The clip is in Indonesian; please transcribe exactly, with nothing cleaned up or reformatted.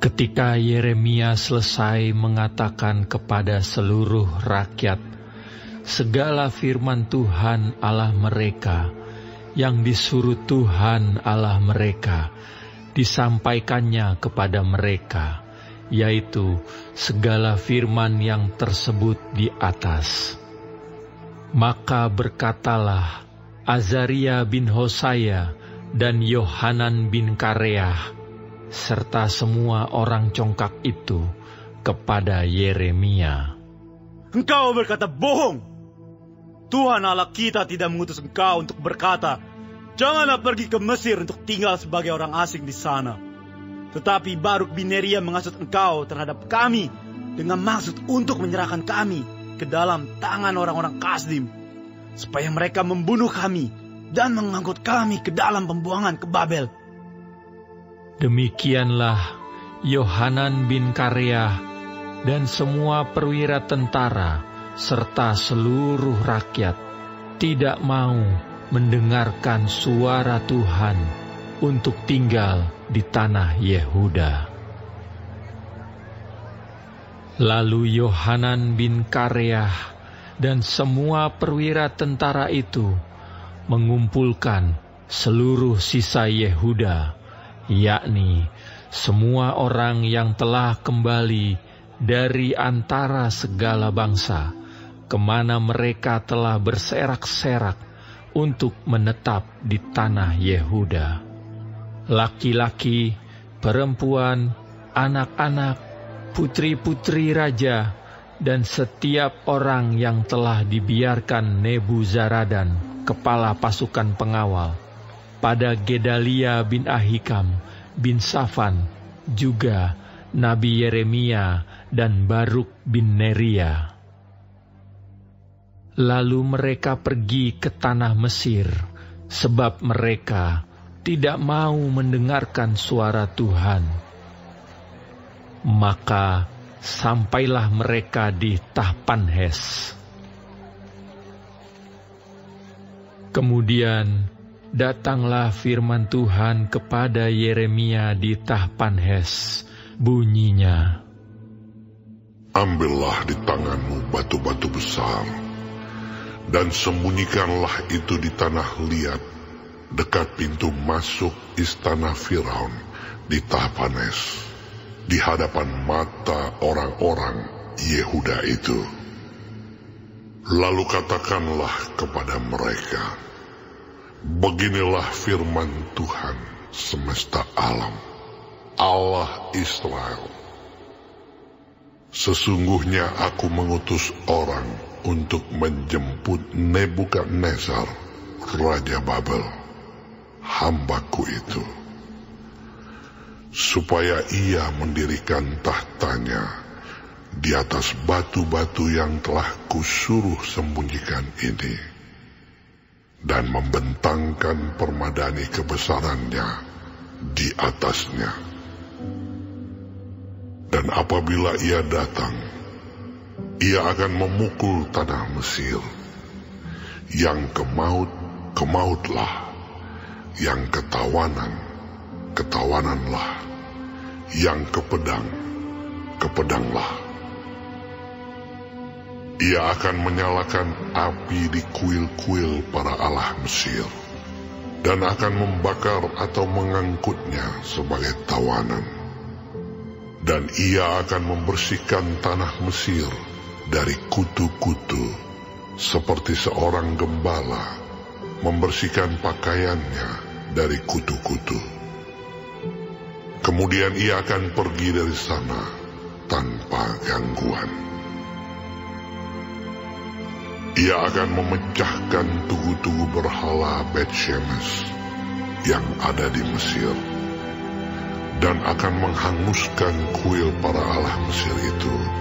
Ketika Yeremia selesai mengatakan kepada seluruh rakyat segala firman Tuhan Allah mereka yang disuruh Tuhan Allah mereka disampaikannya kepada mereka, yaitu segala firman yang tersebut di atas. Maka berkatalah Azaria bin Hosaya dan Yohanan bin Kareah serta semua orang congkak itu kepada Yeremia, "Engkau berkata bohong. Tuhan Allah kita tidak mengutus engkau untuk berkata, 'Janganlah pergi ke Mesir untuk tinggal sebagai orang asing di sana.' Tetapi Baruk bin Neria menghasut engkau terhadap kami dengan maksud untuk menyerahkan kami ke dalam tangan orang-orang Kasdim, supaya mereka membunuh kami dan mengangkut kami ke dalam pembuangan ke Babel." Demikianlah Yohanan bin Kareah dan semua perwira tentara serta seluruh rakyat tidak mau mendengarkan suara Tuhan untuk tinggal di tanah Yehuda. Lalu Yohanan bin Kareah dan semua perwira tentara itu mengumpulkan seluruh sisa Yehuda, yakni semua orang yang telah kembali dari antara segala bangsa, kemana mereka telah berserak-serak untuk menetap di tanah Yehuda. Laki-laki, perempuan, anak-anak, putri-putri raja, dan setiap orang yang telah dibiarkan Nebuzaradan, kepala pasukan pengawal, pada Gedalia bin Ahikam bin Safan, juga Nabi Yeremia dan Baruk bin Neria. Lalu mereka pergi ke tanah Mesir, sebab mereka tidak mau mendengarkan suara Tuhan. Maka sampailah mereka di Tahpanhes. Kemudian datanglah firman Tuhan kepada Yeremia di Tahpanhes, bunyinya, "Ambillah di tanganmu batu-batu besar, dan sembunyikanlah itu di tanah liat, dekat pintu masuk istana Firaun di Tahpanhes, di hadapan mata orang-orang Yehuda itu. Lalu katakanlah kepada mereka, beginilah firman Tuhan semesta alam, Allah Israel. Sesungguhnya aku mengutus orang untuk menjemput Nebukadnezar, Raja Babel, hambaku itu, supaya ia mendirikan tahtanya di atas batu-batu yang telah kusuruh sembunyikan ini, dan membentangkan permadani kebesarannya di atasnya. Dan apabila ia datang, ia akan memukul tanah Mesir. Yang ke maut, ke mautlah. Yang ke tawanan, ke tawananlah. Yang ke pedang, ke pedanglah. Ia akan menyalakan api di kuil-kuil para allah Mesir, dan akan membakar atau mengangkutnya sebagai tawanan. Dan ia akan membersihkan tanah Mesir dari kutu-kutu, seperti seorang gembala membersihkan pakaiannya dari kutu-kutu. Kemudian ia akan pergi dari sana tanpa gangguan. Ia akan memecahkan tugu-tugu berhala Bet-Shemesh yang ada di Mesir, dan akan menghanguskan kuil para allah Mesir itu